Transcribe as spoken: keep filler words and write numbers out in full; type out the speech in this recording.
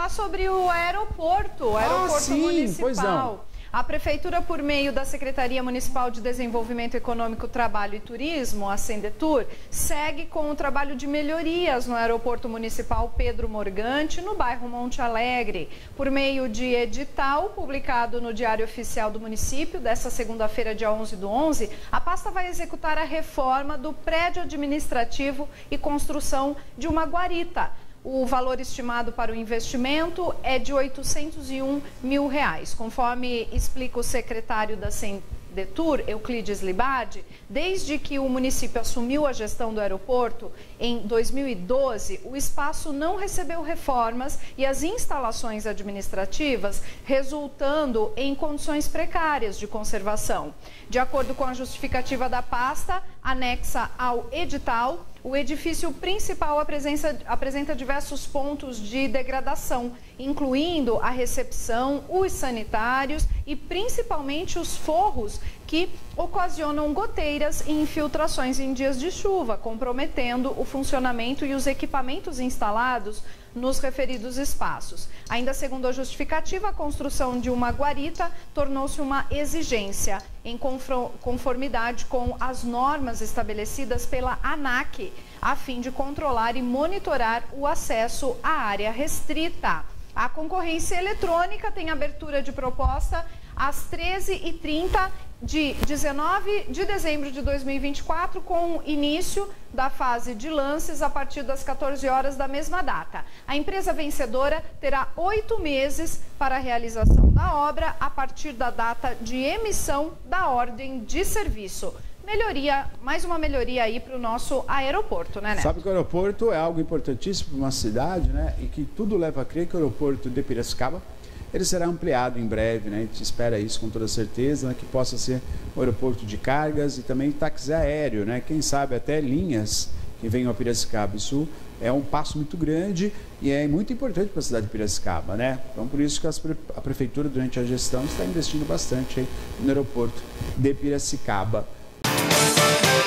falar sobre o aeroporto, o aeroporto ah, sim, municipal. Pois não. A Prefeitura, por meio da Secretaria Municipal de Desenvolvimento Econômico, Trabalho e Turismo, a Sendetur, segue com o trabalho de melhorias no Aeroporto Municipal Pedro Morgante, no bairro Monte Alegre. Por meio de edital publicado no Diário Oficial do Município, desta segunda-feira, dia onze do onze, a pasta vai executar a reforma do prédio administrativo e construção de uma guarita. O valor estimado para o investimento é de oitocentos e um mil reais. Conforme explica o secretário da Sendetur, Euclides Libardi, desde que o município assumiu a gestão do aeroporto em dois mil e doze, o espaço não recebeu reformas e as instalações administrativas resultando em condições precárias de conservação. De acordo com a justificativa da pasta, anexa ao edital, o edifício principal apresenta, apresenta diversos pontos de degradação, incluindo a recepção, os sanitários e principalmente os forros que ocasionam goteiras e infiltrações em dias de chuva, comprometendo o funcionamento e os equipamentos instalados nos referidos espaços. Ainda segundo a justificativa, a construção de uma guarita tornou-se uma exigência em conformidade com as normas estabelecidas pela ANAC, a fim de controlar e monitorar o acesso à área restrita. A concorrência eletrônica tem abertura de proposta às treze e trinta de dezenove de dezembro de dois mil e vinte e quatro, com o início da fase de lances a partir das quatorze horas da mesma data. A empresa vencedora terá oito meses para a realização da obra a partir da data de emissão da ordem de serviço. Melhoria, mais uma melhoria aí para o nosso aeroporto, né, Neto? Sabe que o aeroporto é algo importantíssimo para uma cidade, né? E que tudo leva a crer que o aeroporto de Piracicaba ele será ampliado em breve, né? A gente espera isso com toda certeza, né? Que possa ser um aeroporto de cargas e também táxi aéreo, né? Quem sabe até linhas que venham a Piracicaba. Isso é um passo muito grande e é muito importante para a cidade de Piracicaba, né? Então, por isso que a Prefeitura, durante a gestão, está investindo bastante aí no aeroporto de Piracicaba.